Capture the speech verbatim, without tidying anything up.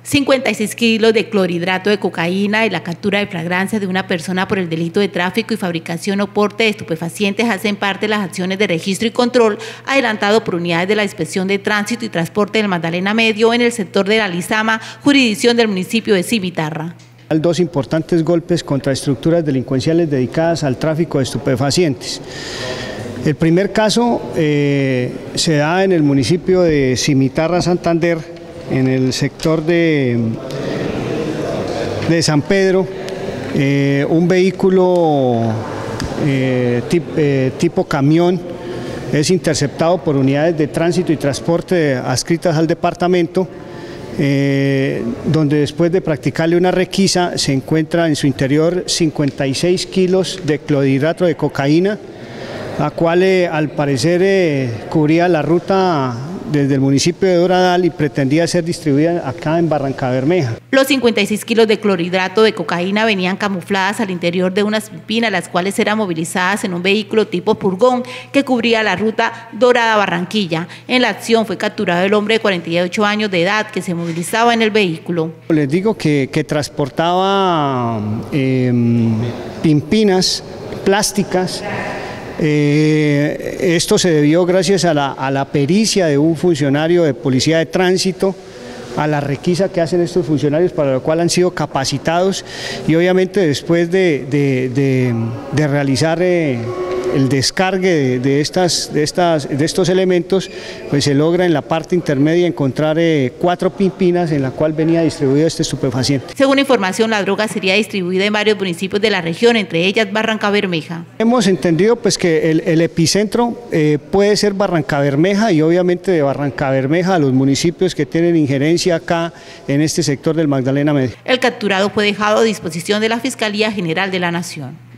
cincuenta y seis kilos de clorhidrato de cocaína y la captura de flagrancia de una persona por el delito de tráfico y fabricación o porte de estupefacientes hacen parte de las acciones de registro y control adelantado por unidades de la Inspección de Tránsito y Transporte del Magdalena Medio en el sector de la Lizama, jurisdicción del municipio de Cimitarra. Dos importantes golpes contra estructuras delincuenciales dedicadas al tráfico de estupefacientes. El primer caso eh, se da en el municipio de Cimitarra, Santander, en el sector de, de San Pedro. Eh, un vehículo eh, tip, eh, tipo camión es interceptado por unidades de tránsito y transporte adscritas al departamento, eh, donde después de practicarle una requisa se encuentra en su interior cincuenta y seis kilos de clorhidrato de cocaína, la cual eh, al parecer eh, cubría la ruta desde el municipio de Doradal y pretendía ser distribuida acá en Barrancabermeja. Los cincuenta y seis kilos de clorhidrato de cocaína venían camufladas al interior de unas pipinas, las cuales eran movilizadas en un vehículo tipo furgón que cubría la ruta Dorada-Barranquilla. En la acción fue capturado el hombre de cuarenta y ocho años de edad que se movilizaba en el vehículo. Les digo que, que transportaba eh, pimpinas plásticas. Eh, esto se debió gracias a la, a la pericia de un funcionario de policía de tránsito, a la requisa que hacen estos funcionarios para lo cual han sido capacitados y obviamente después de, de, de, de realizar eh, el descargue de, de, estas, de, estas, de estos elementos, pues se logra en la parte intermedia encontrar eh, cuatro pimpinas en la cual venía distribuido este estupefaciente. Según información, la droga sería distribuida en varios municipios de la región, entre ellas Barrancabermeja. Hemos entendido pues que el, el epicentro eh, puede ser Barrancabermeja y obviamente de Barrancabermeja a los municipios que tienen injerencia acá en este sector del Magdalena Medio. El capturado fue dejado a disposición de la Fiscalía General de la Nación.